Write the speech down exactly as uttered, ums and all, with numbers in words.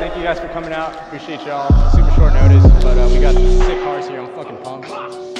thank you guys for coming out. Appreciate y'all. Super short notice, but uh, we got some sick cars here. I'm fucking pumped.